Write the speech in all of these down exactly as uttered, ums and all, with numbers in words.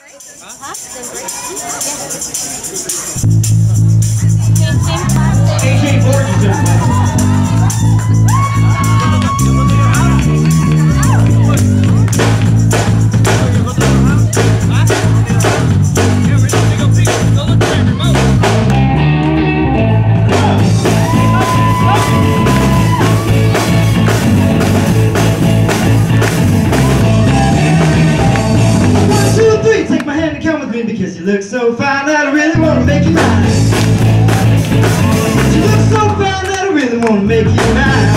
A J Borges just because you look so fine that I really want to make you mine. You look so fine that I really want to make you mine.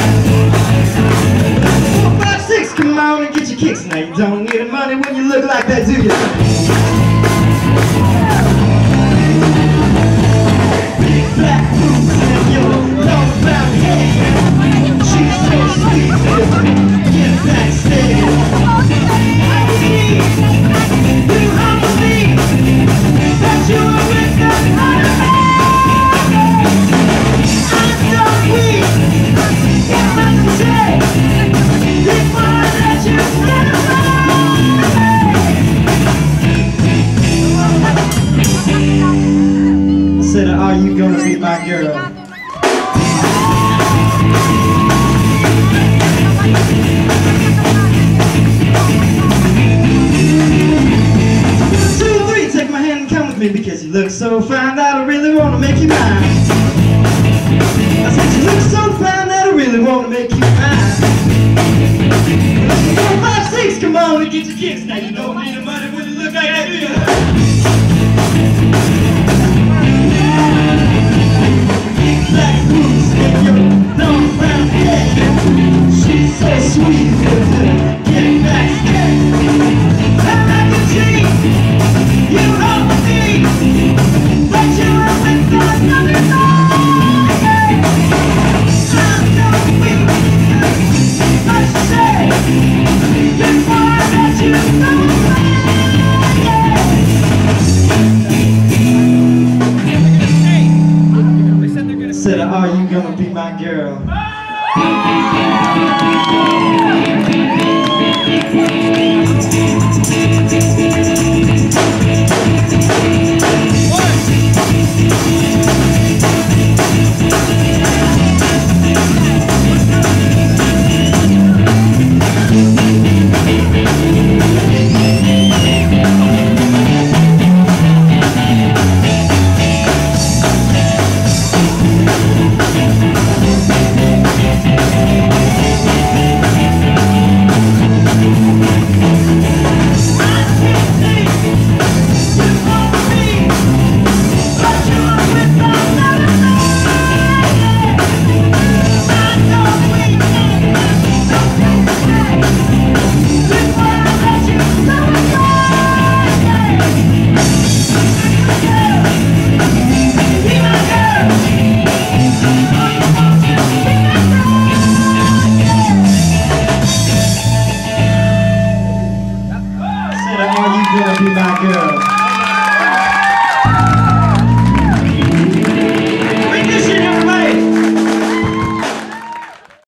Four, five, six, come on and get your kicks. Now you don't need the money when you look like that, do you? Big black boots and your long brown hair. She's so sweet, get backstage. I see you hung with me. That you were with the honey. I'm so weak. It's not to say. Before I let you slip away. I said, are you gonna be my girl? Because you look so fine that I really want to make you mine. I said you look so fine that I really want to make you mine. Four, five, six, come on and get your kicks. Now you don't need the money when you look like that, do you? Big black boots and your long brown hair. She's so sweet, getting backstage. I'm like a tree, you hold me. Said, are you gonna be my girl? Are you gonna be my girl?